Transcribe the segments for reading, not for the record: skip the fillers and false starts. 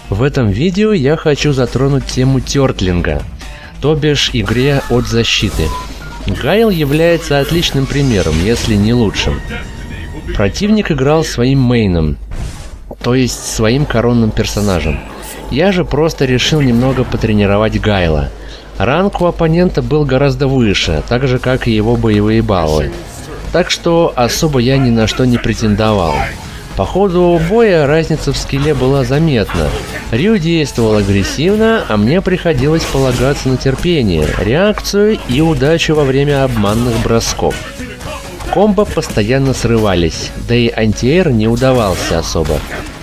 В этом видео я хочу затронуть тему тертлинга, то бишь игре от защиты. Гайл является отличным примером, если не лучшим. Противник играл своим мейном, то есть своим коронным персонажем. Я же просто решил немного потренировать Гайла. Ранг у оппонента был гораздо выше, так же как и его боевые баллы. Так что особо я ни на что не претендовал. По ходу боя разница в скилле была заметна. Рю действовал агрессивно, а мне приходилось полагаться на терпение, реакцию и удачу во время обманных бросков. Комбо постоянно срывались, да и антиэйр не удавался особо.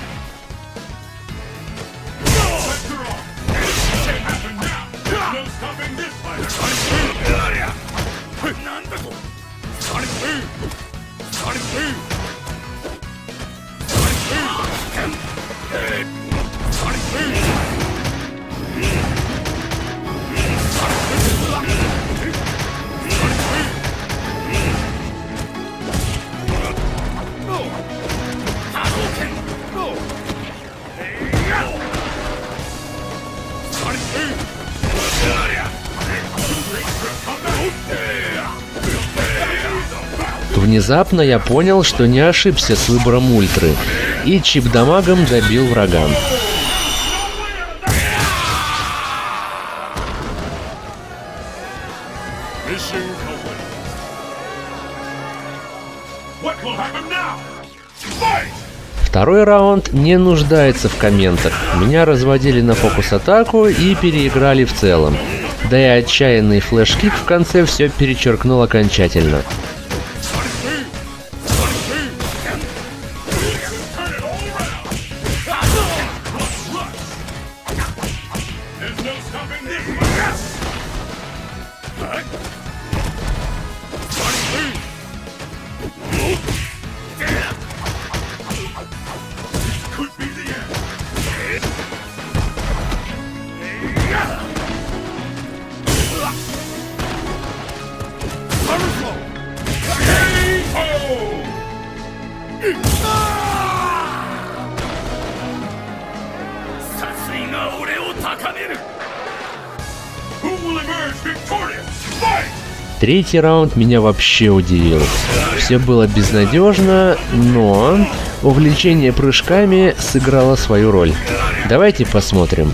Внезапно я понял, что не ошибся с выбором ультры, и чип-дамагом добил врага. Второй раунд не нуждается в комментах. Меня разводили на фокус-атаку и переиграли в целом. Да и отчаянный флеш-кик в конце все перечеркнул окончательно. Третий раунд меня вообще удивил. Все было безнадежно, но увлечение прыжками сыграло свою роль. Давайте посмотрим.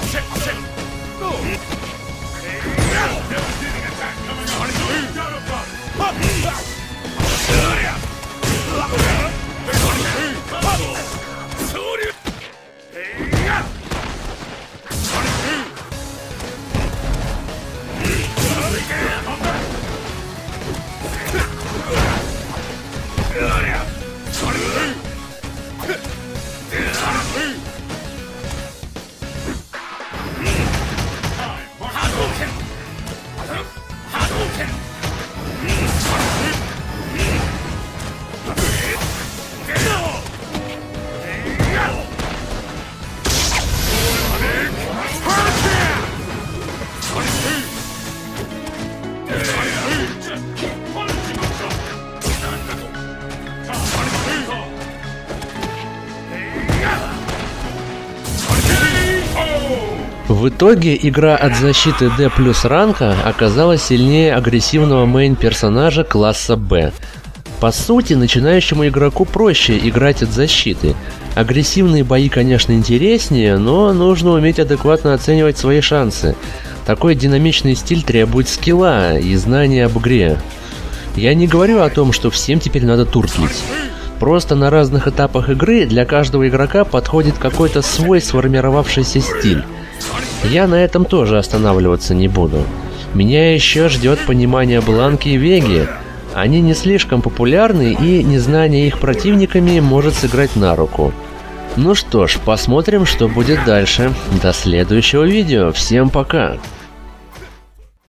В итоге игра от защиты D+ ранга оказалась сильнее агрессивного мейн-персонажа класса B. По сути, начинающему игроку проще играть от защиты. Агрессивные бои, конечно, интереснее, но нужно уметь адекватно оценивать свои шансы. Такой динамичный стиль требует скилла и знания об игре. Я не говорю о том, что всем теперь надо туртлить. Просто на разных этапах игры для каждого игрока подходит какой-то свой сформировавшийся стиль. Я на этом тоже останавливаться не буду. Меня еще ждет понимание Бланки и Веги. Они не слишком популярны, и незнание их противниками может сыграть на руку. Ну что ж, посмотрим, что будет дальше. До следующего видео. Всем пока!